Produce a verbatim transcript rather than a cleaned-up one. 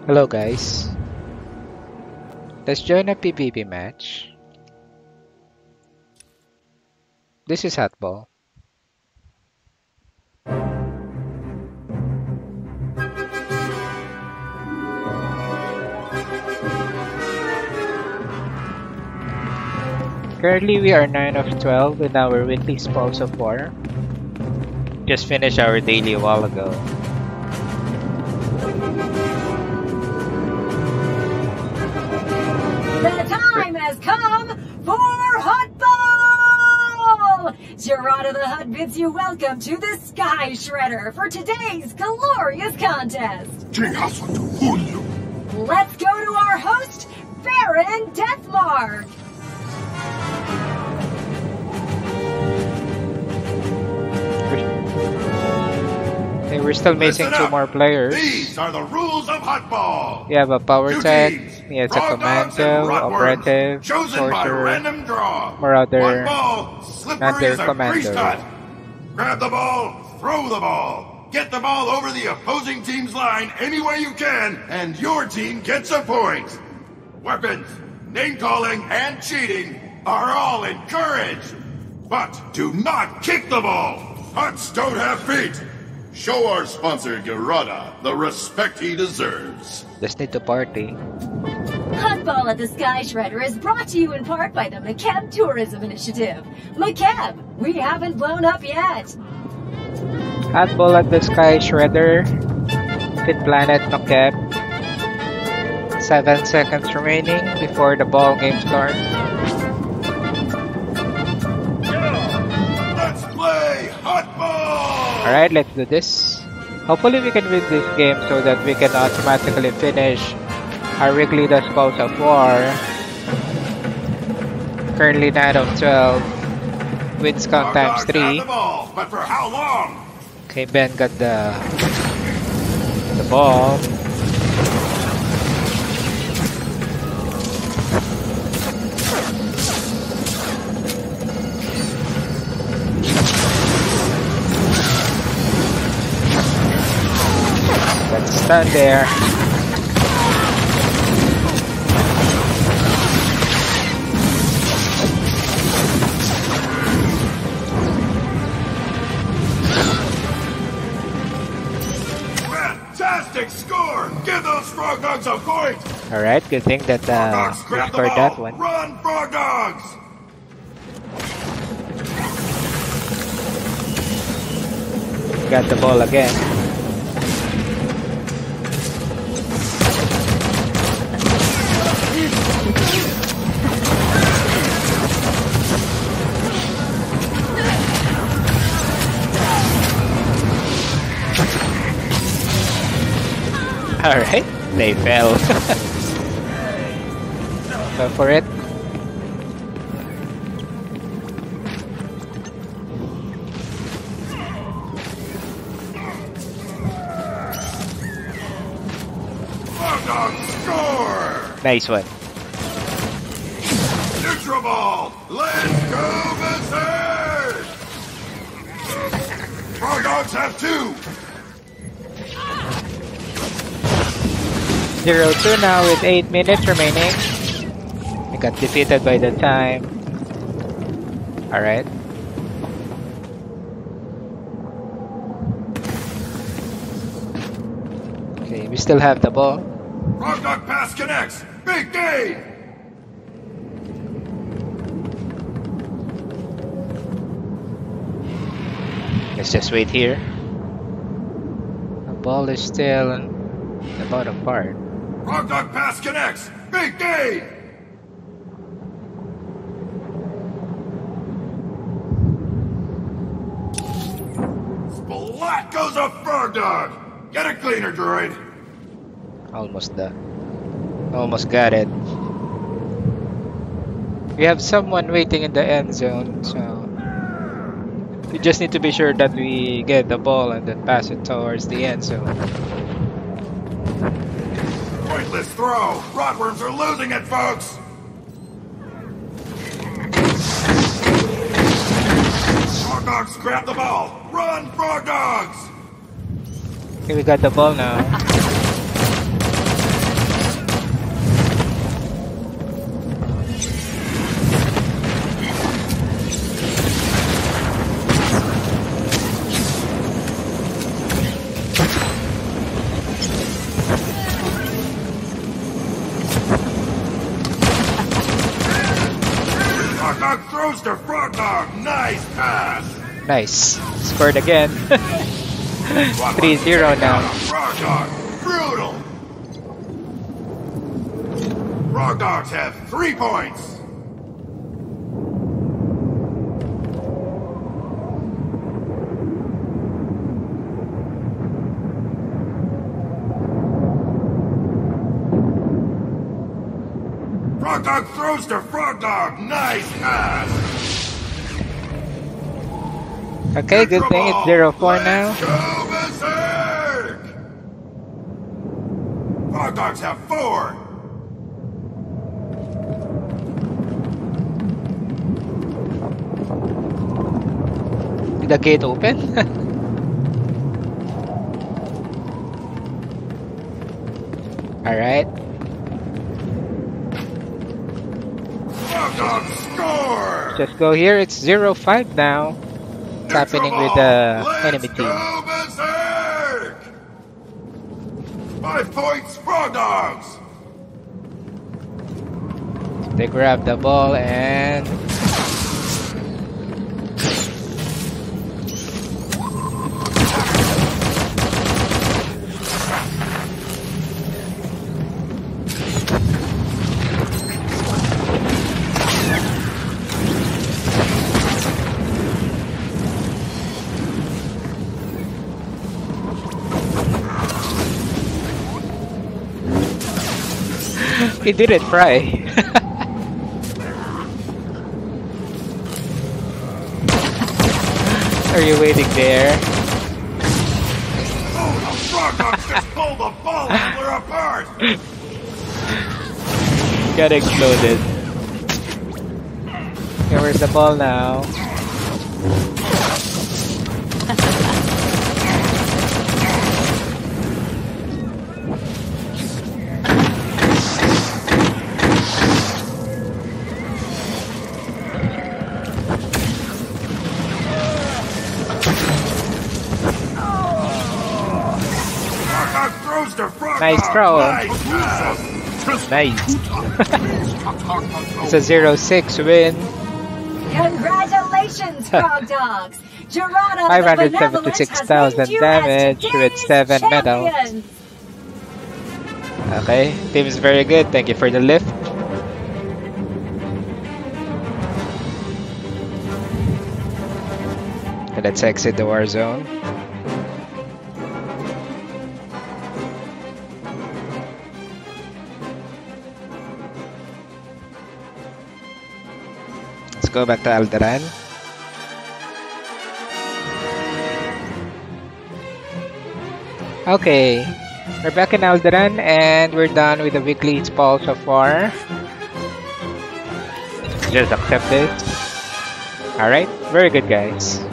Hello guys. Let's join a PvP match. This is Huttball. Currently we are nine of twelve with our weekly S W T O R. Just finished our daily a while ago. The time has come for Huttball! Gerard the Hut bids you welcome to the Skyshredder for today's glorious contest. Let's go to our host, Baron Deathmark. Okay, we're still missing two more players. These are the rules of Huttball. We have a power Two tech, teams, he has a Frog Dogs and commando, Rotworms, operative, chosen by sorcerer, random draw. marauder, One ball, Slippery another is a commando. priest hut. Grab the ball, throw the ball. Get the ball over the opposing team's line any way you can, and your team gets a point. Weapons, name calling, and cheating are all encouraged. But do not kick the ball. Huts don't have feet. Show our sponsor, Gerada, the respect he deserves. Just need to party. Huttball at the Skyshredder is brought to you in part by the McCab Tourism Initiative. McCab, we haven't blown up yet. Huttball at the Skyshredder. Fit Planet Nokeb. Seven seconds remaining before the ball game starts. Let's play Huttball! Alright, let's do this. Hopefully we can win this game so that we can automatically finish our weekly S W T O R. Currently nine of twelve. Wins count times three. The ball, but for how long? Okay, Ben got the the ball. Let's stand there. Fantastic score! Give those Frog Dogs a point! Alright, good thing that Frog uh, Dogs, we grab the scored ball! that one. Run, Frog Dogs! Got the ball again. Alright, they fell. Go for it. Frog Dogs score! Nice one. Neutral ball! Let's go, Berserk! Frog Dogs have two! zero two now with eight minutes remaining. We got defeated by the time. Alright. Okay, we still have the ball. Frog Dog pass connects! Big game! Let's just wait here. The ball is still in the bottom part. Frog Dog pass connects! Big game! Splat goes a Frog Dog! Get a cleaner, droid! Almost done. Almost got it. We have someone waiting in the end zone, so we just need to be sure that we get the ball and then pass it towards the end zone. Pointless throw! Rotworms are losing it, folks! Frog Dogs grab the ball! Run, Frog Dogs! Okay, we got the ball now. Frog Dog, nice pass. Nice. Scored again. three zero now. Frog Dog, brutal. Frog Dogs have three points. Frog Dog throws to Frog Dog. Nice pass. Okay, good thing it's zero four now. Let's go berserk. Frog Dogs have four. Did the gate open? Alright. Frog Dog score. Just go here. It's zero five now. What's happening with the enemy team? Go berserk. Five points, Frog Dogs. They grab the ball and he didn't fry. Are you waiting there? Oh, the Frog Dogs just pulled the ball handler apart. Got exploded. Okay, where's the ball now? Nice throw. Nice pass. Nice. It's a zero six win. Congratulations, Frog Dogs! Gerardo five hundred seventy-six thousand damage with seven medals. Okay, team is very good. Thank you for the lift. Let's exit the war zone. Let's go back to Alderan. Okay, we're back in Alderan and we're done with the weekly spawn so far. Just accept this. Alright, very good guys.